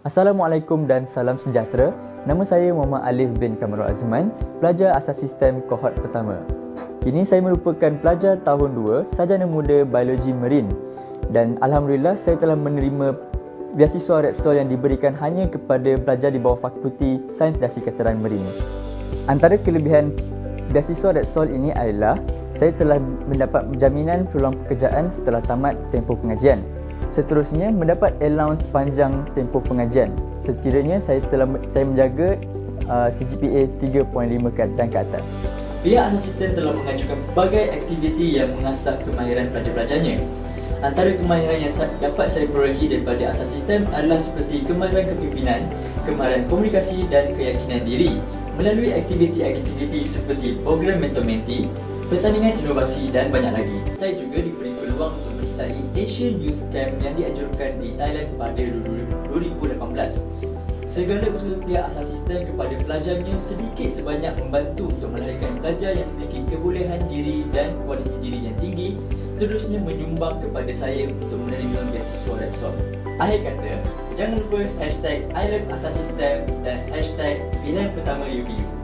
Assalamualaikum dan salam sejahtera. Nama saya Muhammad Alif bin Kamarul Azman, pelajar asas sistem kohort pertama. Kini saya merupakan pelajar tahun 2 Sarjana Muda Biologi Marin dan alhamdulillah saya telah menerima beasiswa Repsol yang diberikan hanya kepada pelajar di bawah Fakulti Sains dan Kesihatan Marin. Antara kelebihan beasiswa Repsol ini adalah saya telah mendapat jaminan peluang pekerjaan setelah tamat tempoh pengajian. Seterusnya, mendapat allowance sepanjang tempoh pengajian sekiranya saya menjaga CGPA 3.5 dan ke atas. Pihak asisten telah mengajukan pelbagai aktiviti yang mengasah kemahiran pelajar-pelajarnya. Antara kemahiran yang dapat saya perolehi daripada asas sistem adalah seperti kemahiran kepimpinan, kemahiran komunikasi dan keyakinan diri melalui aktiviti-aktiviti seperti program mentor-mentee, pertandingan inovasi dan banyak lagi. Saya juga diberi peluang untuk menyertai Asian Youth Camp yang dianjurkan di Thailand pada 2018. Segala usaha pihak asas sistem kepada pelajarnya sedikit sebanyak membantu untuk melahirkan pelajar yang memiliki kebolehan diri dan kualiti diri yang tinggi, seterusnya menyumbang kepada saya untuk menerima beasiswa Repsol. Akhir kata, jangan lupa #ILoveAsasSystem dan #pilihan pertama UBU.